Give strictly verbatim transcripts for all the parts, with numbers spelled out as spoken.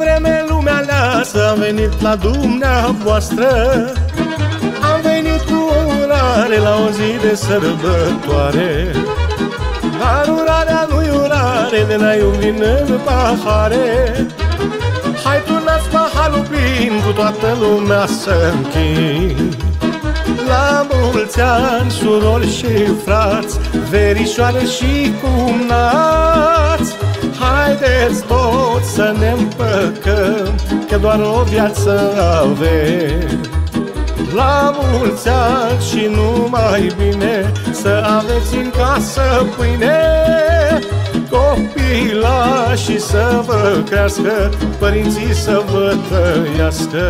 vreme lumea aleasă, am venit la dumneavoastră. Am venit cu urare la o zi de sărbătoare, dar urarea nu-i urare, de la eu vin în pahare. Hai, turnați paharul plin, cu toată lumea să închin. La mulți ani, surori și frați, verișoare și cumnați, haideți toți să ne împăcăm, că doar o viață avem. La mulți ani și numai bine, să aveți în casă pâine, copilașii să vă crească, părinții să vă trăiască.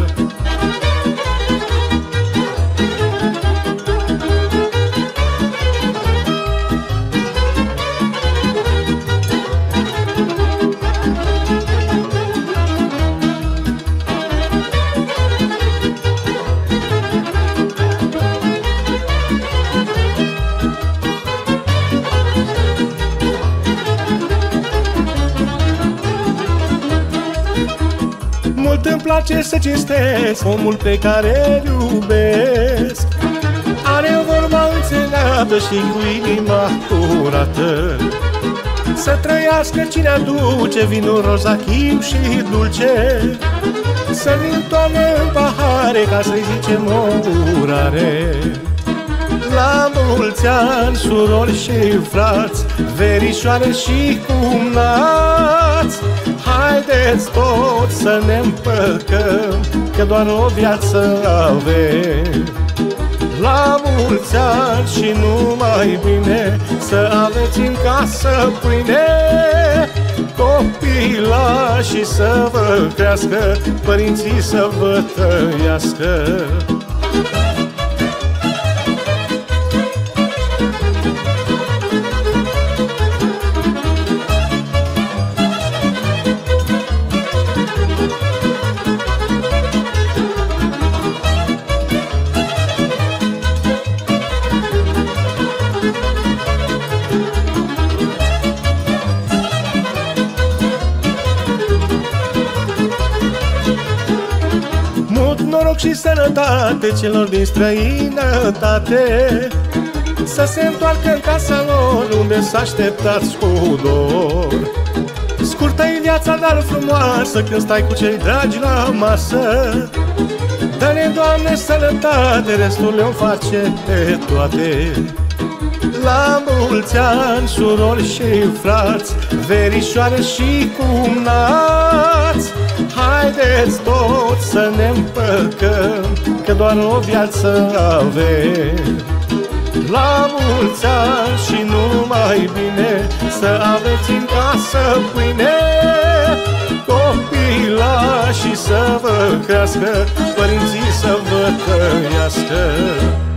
Mult îmi place să cinstesc omul pe care îl iubesc. Are o vorba înțeleaptă și cu inima curată. Să trăiască cine aduce vinul roz, achim și dulce, să-l întoarne în pahare, ca să-i zicem o urare. La mulți ani, surori și frați, verișoare și cumnați, haideți toți să ne împăcăm, că doar o viață avem. La mulți ani și numai bine, să aveți în casă pâine, copilașii să vă crească, părinții să vă trăiască. Noroc și sănătate celor din străinătate, să se întoarcă în casa lor, unde s-a așteptați cu dor. Scurtă-i viața, dar frumoasă, când stai cu cei dragi la masă. Dă-ne, Doamne, sănătate, restul le-o face pe toate. La mulți ani, surori și frați, verișoare și cumnați, haideți toți să ne împăcăm, că doar o viață avem. La mulți ani și numai bine, să aveți în casă pâine, copilașii să vă crească, părinții să vă trăiască.